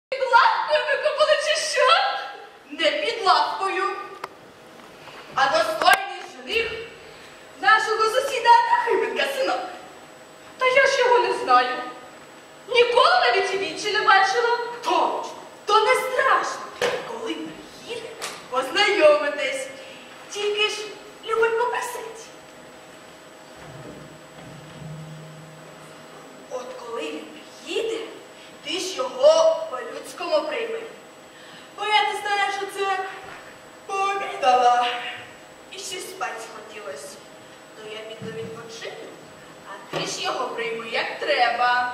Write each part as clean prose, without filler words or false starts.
Під лавкою викопали чи що? Не під лавкою, а достойний жених нашого сусіда Нахименка, синок. Та я ж його не знаю. Ніколи навіть і вічі не бачила. Точно, то не страшно. Коли приїде, познайомитесь. Тільки ж любить попросити. От коли він приїде, ти ж його по-людському прийми. Бо я не знаю, що це пообідала. І ще спать схотілось. То я піду відпочину, а ти ж його прийми, як треба.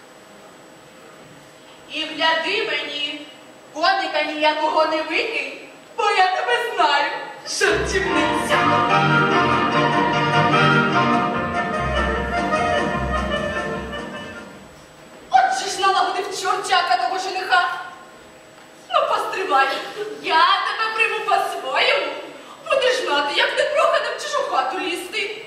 І гляди мені, котика ніякого не викинь, бо я тебе знаю, жартівниця. Отже ж налагодив чортяка того жениха. Ну, постривай, я тебе прийму по-своєму. Будеш знати, як непроханим в чужу хату лізти.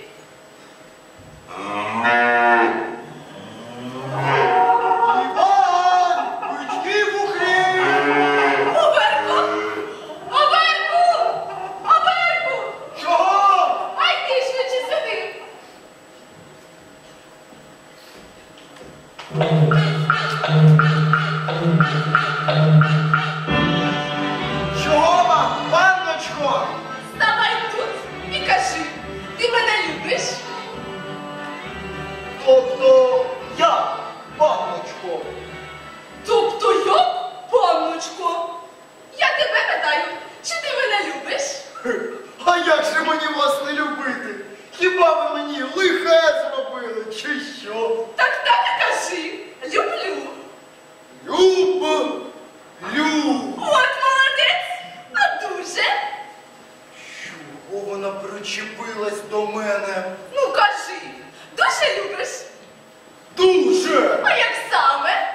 Чого вам, панночко? Ставай тут і кажи, ти мене любиш? Тобто я, панночко. Тобто я, панночко? Я тебе питаю, чи ти мене любиш? А як же мені вас не любити? Хіба ви мені лихе зробили, чи що? Так і кажи, люблю. Люблю. От молодець, а дуже? Чого вона причепилась до мене? Ну кажи, дуже любиш? Дуже! А як саме?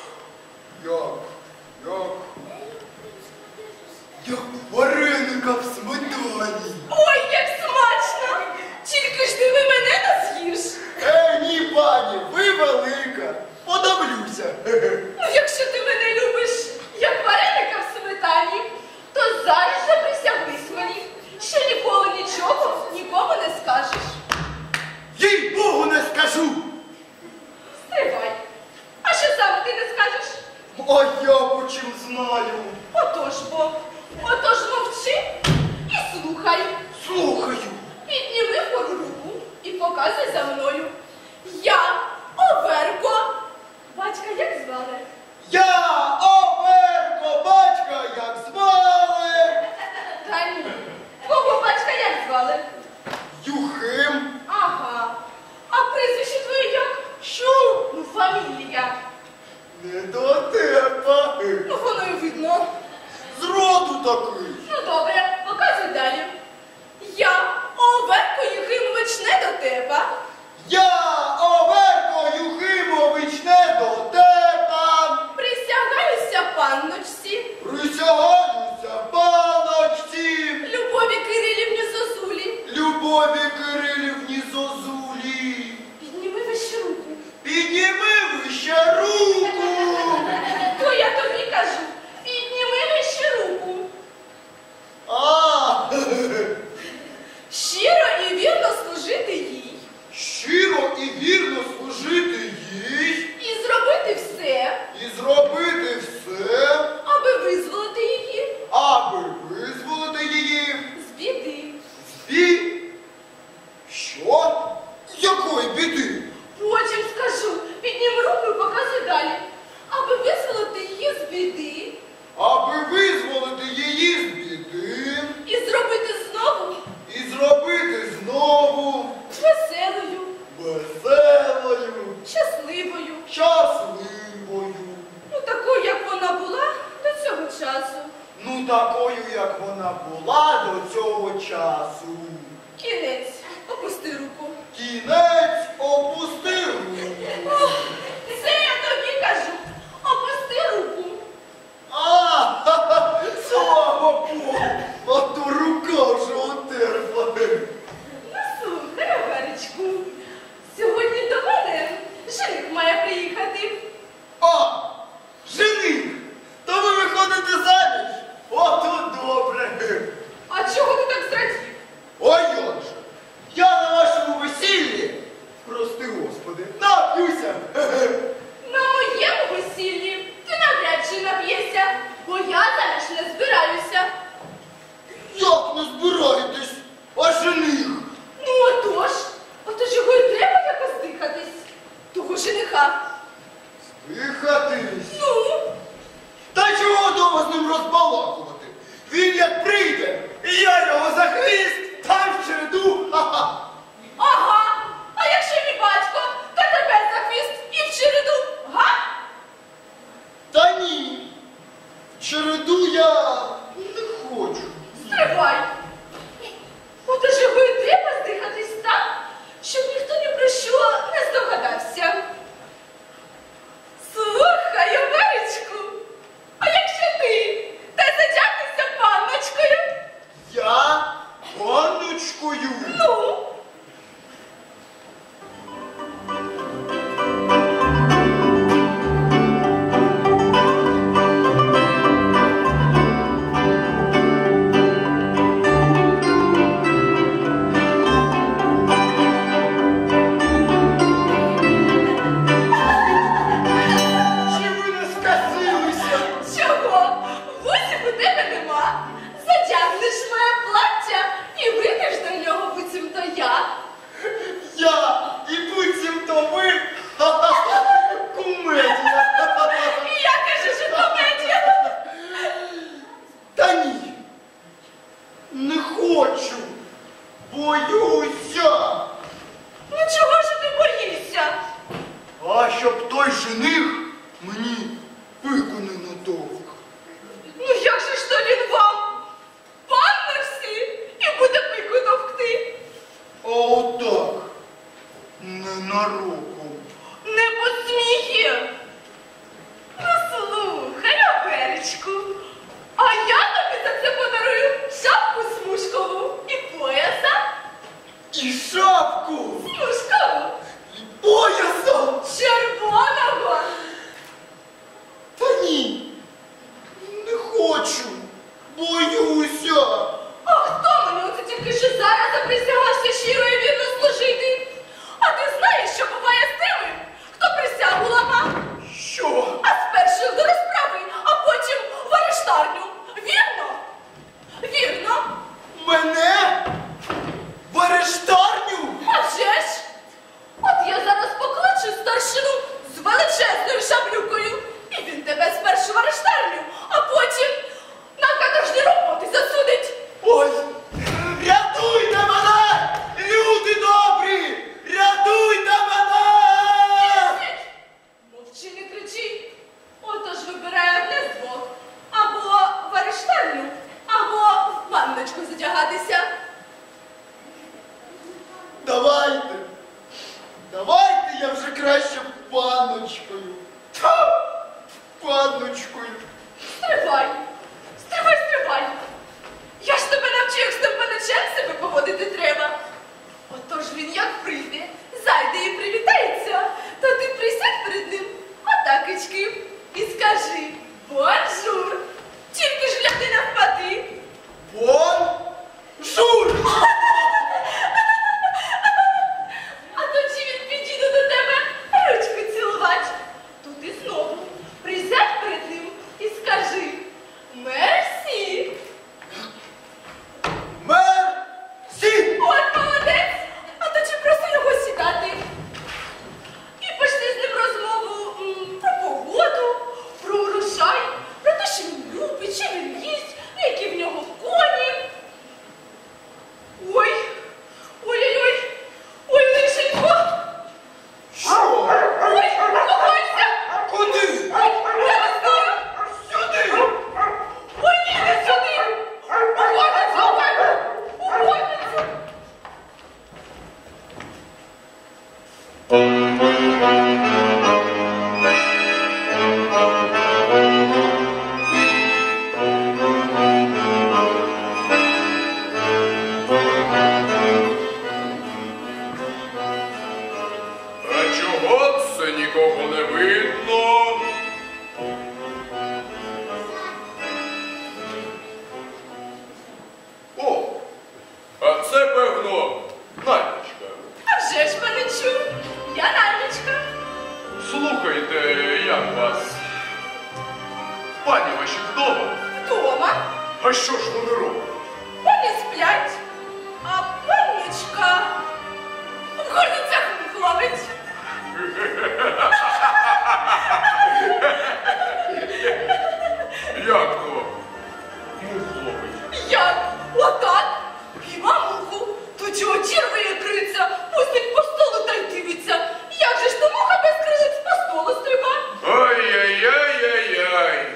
Як вареника в сметані. Ой, як смачно! Тільки ж ти ви мене не з'їш. Ні, пані, ви велика. Подавлюся. Ну, якщо ти мене любиш, як вареника в сметані, то зараз же присягнись мені, що ніколи нічого нікому не скажеш. Їй-богу, не скажу. Стривай. А що саме ти не скажеш? А я по чим знаю. Отож мовчи і слухай. Слухаю. Підніми вгору руку і показуй за мною. Я Оверко. Батька як звали? Я Оверко, батька, як звали. Та ні. Твого батька як звали? Юхим. Ага. А прізвище твоє як? Що? Ну, фамілія. Не до тебе. Ну, воно й видно. Зроду такий. Ну, добре, показуй далі. Я Оверко Юхимович не до тебе. Я Оверко Юхимович не до тебе. Присягаюся панночці. Присягаюся паночці. Любові Кирилівні Зозулі. Любові Кирилівні Зозулі. Підніми вище руку. Підніми вище руку. То я тобі кажу, підніми вище руку. Щиро і вірно служити їй. Щиро і вірно служити їй. І зробити все, І зробити все, аби визволити її аби визволити її з біди. з бі... Що? Якої біди? Потім скажу, підніми руку і показуй далі. Аби визволити її з біди. Аби визволити її з біди. І зробити знову І зробити знову веселою, веселою, щасливою. щасливою. Ну, такою, як вона була до цього часу. Ну, такою, як вона була до цього часу. Кінець. Опусти руку. Кінець опусти руку. Ох, це я тобі кажу. Опусти руку. Слава Богу! А то рука вже отерпла. Ну, слухай, Оверечку, сьогодні до мене жених має приїхати. А, жених! бо я зараз не збираюся. Як не збираєтесь? А жених? Ну, отож його й треба якось дихатись. Того жениха. Дихатись? Ну, Та чого дома з ним розбалакувати? Він як прийде, і я його за хвіст, там в череду, ха-ха. ага. А якщо мій батько, то тебе за хвіст і в череду, га? Та ні, в череду я не хочу. Стривай. Отож його й треба здихатись так, щоб ніхто ні про що не здогадався. Слухай, Оверечку, а якщо ти та затягнешся панночкою? Я панночкою. Ну? Чи ви не сказилися? Чого? Вусів у тебе нема. Затягнеш моє плаття і вийдеш до нього, буцімто я. Я і буцімто ви. Ха-ха-ха. Кумедія. І я кажу, що комедія. Та ні. Не хочу. Боюся. Ну чого ж ти боїшся? А щоб той жених мені виконано довг. Ну як же ж то він вам? Пан всі і буде пику товкти. А отак. Ненароком. Не посміє. Ну слухай, Оверечку, а я тобі за це подарую шапку смужкову і пояса І шапку. смужкову, І поясом. червоного. Та ні. Не хочу. Боюся. А хто мені оце тільки що зараз заприсягався щиро і вірно служити? А ти знаєш, що буває з тими, хто присягу ламав? Що? А спершу до розправи, а потім в арештарню. Вірно? Вірно. Мене? В арештарню? А вже ж. От я зараз покличу старшину з величезною шаблюкою, і він тебе спершу в арештарню, а потім на каторжні роботи засудить. Ой! Рятуйте мене! Люди добрі! Рятуйте мене! Мовчи, не кричи. Отож вибирай одне з двох. Або в арештарню, або в панночку затягатися. Давайте! Давайте я вже краще панночкою. Та! Панночкою. Стривай. Стривай, стривай. Я ж тебе навчу, як з тим паничем себе поводити треба. Отож він як прийде, зайде і привітається, то ти присядь перед ним, отакечки, і скажи бонжур. Тільки ж гляди навпади. Вон! Жур! А тоді він підійде до тебе ручку цілувати. То ти знову присядь перед ним і Пані ваші вдома? Вдома. А що ж вони роблять? Пані сплять, а панночка в горницях ловить. Як то? Мух ловить. Як? Отак. Пійма муху, то чого червоє криця, пустить по столу та й дивиться. Як же ж то муха без крилиць по столу стриба? Ай-яй-яй-яй-яй.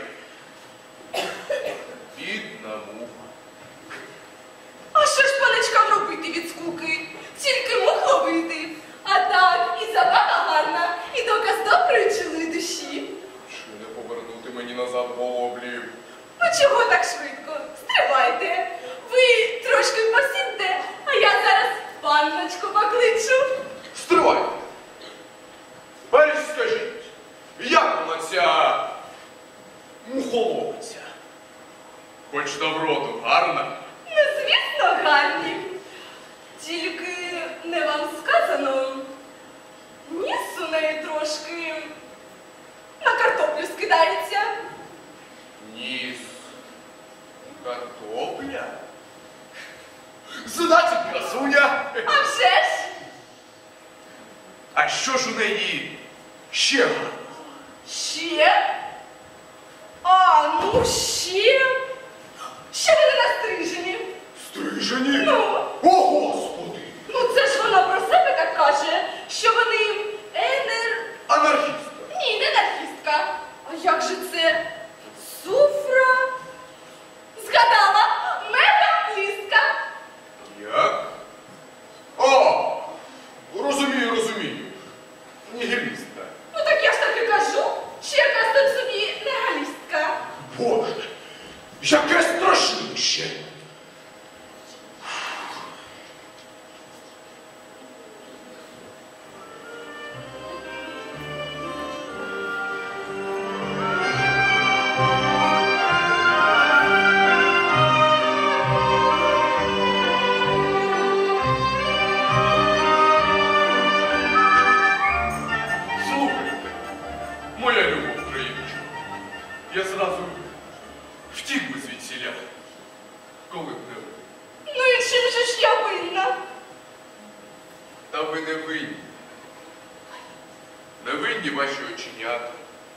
Бідна муха. А що ж паничкам робити від скуки? Тільки мух ловити. А так, і забава гарна, і доказ доброї чули душі. Чи не повернути мені назад голоблів? Ну чого так швидко? Стривайте. Ви трошки посідьте, а я зараз панночку покличу. Стривайте! Перш скажіть, як вона ця мухоловиця? Хоч на вроду гарна? Ну, звісно, гарні. Тільки не вам сказано. Ніс у неї трошки на картоплю скидається. Ніс. Картопля? Значить, красуня. А вже ж, А що ж у неї ще гарно? ще. А, ну ще. Ще вони настрижені. Стрижені? Ну. О, Господи! Ну це ж вона про себе так каже, що вони Анархістка. Ні, не анархістка. А як же це? Суфра? Згадала, мегафлістка. Як? О! Розумію. Нігілістка. Ну так я ж таки кажу, що якась тут собі негалістка. Боже! Яке страшніше! Слухайте, моя любов приїжджа. Я зразу втік би звідсіля, коли б не ви. Ну і чим же ж я винна? Та ви не винні. Не винні ваші оченята,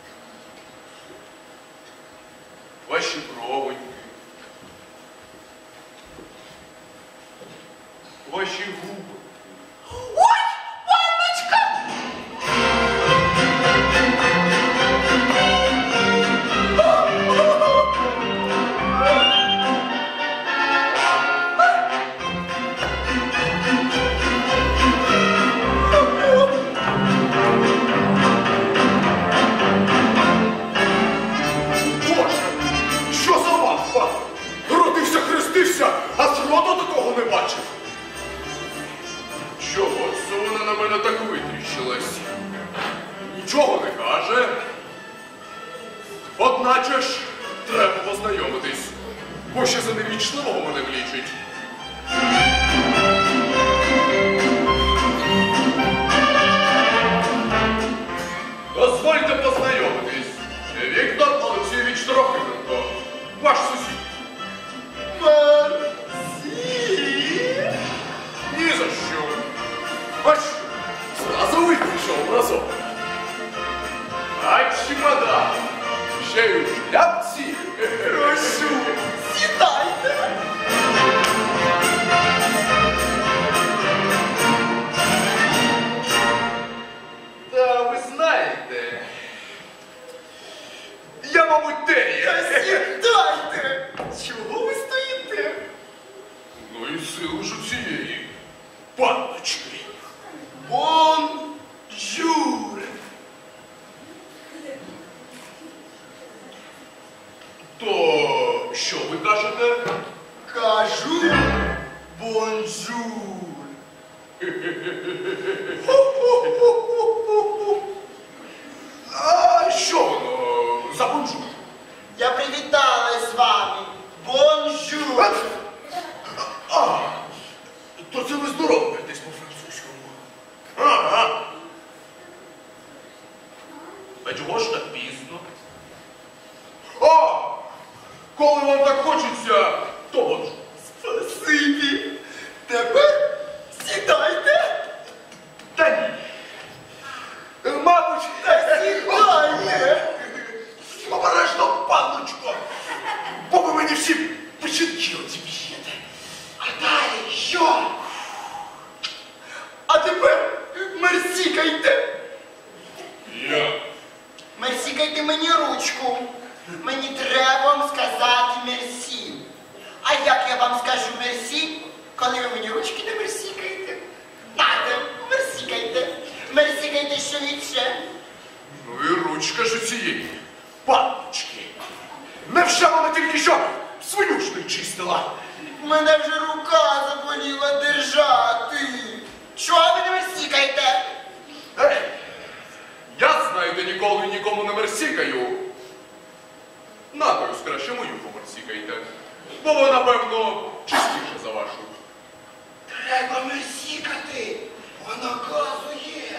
ваші бровоньки, ваші губи. Ой, панночка! Боже, що за мавпа? Родився, хрестився, а зроду такого не бачив. Чого це вона на мене так витріщилась? Нічого не каже. Одначе ж треба познайомитись, бо ще за невічливого мене влічить. Дозвольте познайомитись. Віктор Олексійович Трохименко, ваш сусід. Ні за що. Бач, зразу вийшов разом. А чемодан, ще й у шляпці. Прошу, сідайте. Та ви знаєте, я, мабуть, теє. Та сідайте. Чого ви стоїте? Ну і силу ж у цієї панночки. Бонжур. То що ви кажете? Кажу бонжур. А що воно за бонжур? Я привіталась з вами. Бонжур. А, то це ви здороваєтесь по-французькому. Ага. А чого ж так пізно? О, Коли вам так хочеться, то воджу. Спасибі. Тепер сідайте. Та ні. Мабуть, Сідайте. обережно, панночко. Бо ви мені всі печінки одіб'єте. А далі що? А тепер мерсікайте. Я. Мерсікайте мені ручку. Мені треба вам сказати мерсі. А як я вам скажу мерсі, коли ви мені ручки не мерсікаєте? Нате, мерсікайте. Мерсікайте швидше. Ну і ручка ж у цієї панночки. Невже вона тільки що свинюшник чистила? Мене вже рука заболіла держати. Чого ви не мерсікаєте? Ей, я, знаєте, ніколи нікому не мерсікаю. Надою краще мою померсікайте. Бо вона, певно, чистіше за вашу. Треба мерсікати. Вона казує.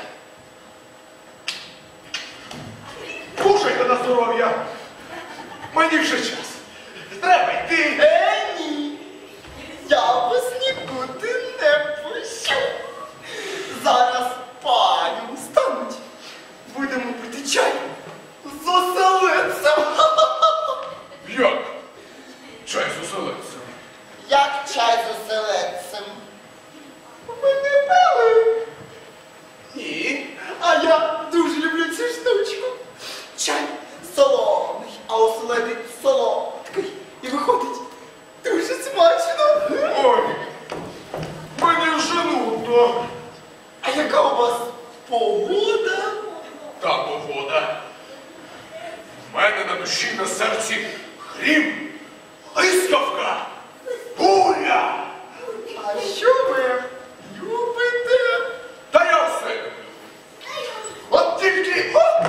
Кушайте на здоров'я. Мені вже час. Треба йти. Ні. Я вас нікуди не пущу. Зараз паню стануть. Будемо пити чай з оселедцем. Як? Чай з оселедцем. Як чай з оселедцем? Ви не пили? Ні. А я дуже люблю цю штучку. Чай солоний, а оселедець солодкий. І виходить дуже смачно. Ой, мені вже нудно. А яка у вас погода? Та погода. В мене на душі, на серці грім, блискавка, буря. А що ви любите? Та я все люблю. От тільки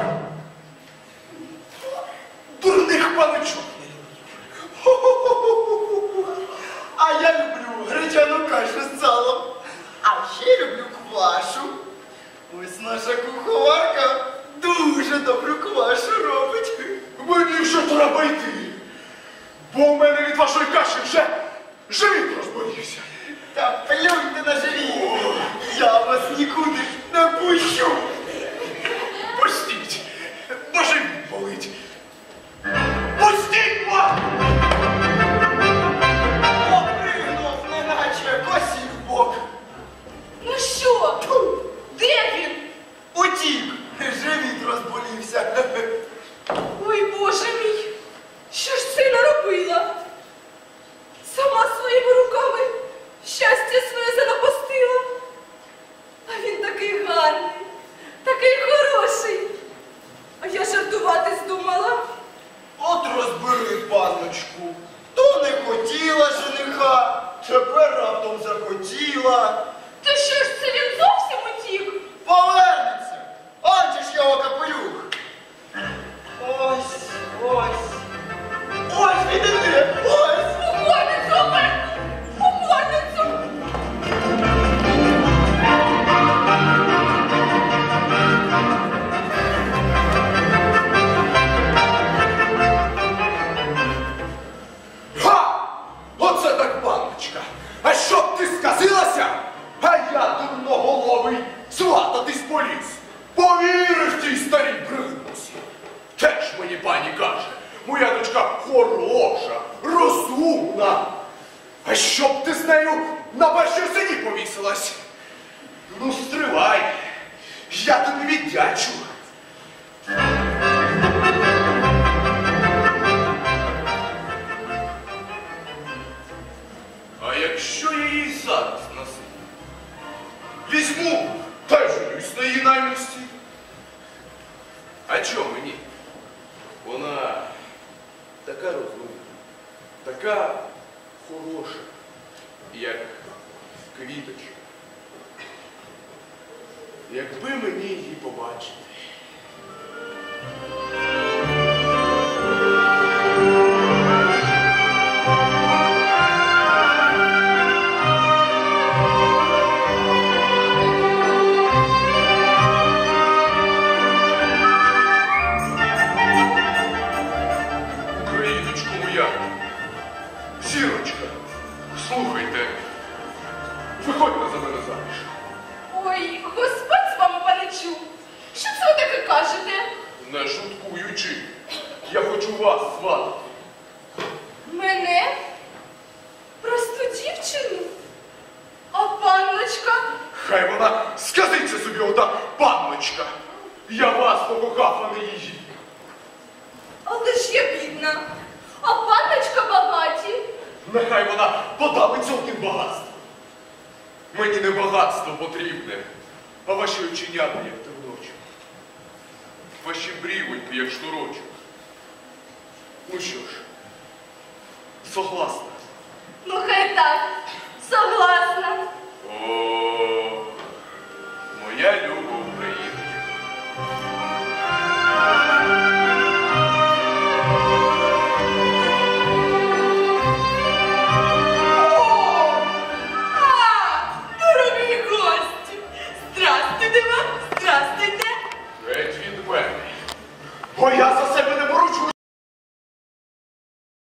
дурних паничок не люблю. А я люблю гречану кашу з салом. А ще люблю квашу. Ось наша куховарка дуже добру квашу робить. Мені вже треба йти, бо у мене від вашої каші вже живіт розболівся. Та плюньте на живіт. Я вас нікуди не пущу. Пустіть, бо живіт болить. Пустіть, ба! Опригнув, неначе косів в бок. Ну що? Де він? Утік, живіт розболівся. Ой, Боже мій, що ж це наробила? Сама своїми руками щастя своє занапастила. А він такий гарний, такий хороший. А я жартувати здумала. От розбери, панночку. То не хотіла жениха, тепер раптом захотіла. То що ж це він зовсім утік? Повернеться. Он же ж його капелюх. Ось, ось. Ось він іде, ось. У морницю, Омельку! У морницю! Га! Оце так панночка! А щоб ти сказилася? А я, дурноголовий, свататись поліз. Повірив тій старій бриднусі. Теж мені пані каже, моя дочка хороша, розумна. А щоб ти з нею на першій осені повісилась? Ну, стривай, я тобі віддячу. А якщо я її зараз насилю? Візьму та й женюсь на її наймисті. А чого мені? Вона така розумна, така хороша, як квіточка. Якби мені її побачити. Україночку мою я. Зірочка, слухайте, виходьте за мене заміж. Ой, Господь з вами, паничу. Що це ви таке кажете? Не шуткуючи, я хочу вас сватати. Мене? Просту дівчину? А панночка? Хай вона сказиться собі ота панночка. Я вас покохав, а не її. Але ж я бідна. А панночка багаті. Нехай вона подавиться одним багатством. Мені не багатство потрібне, а ваші оченята, як терночок. Ваші брівоньки, як шнурочок. Ну що ж, согласна? Ну хай так, согласна. О, моя люба Україна. Дорогі гості! Здрастуйте вам, здрастуйте! Геть від мене. Бо я за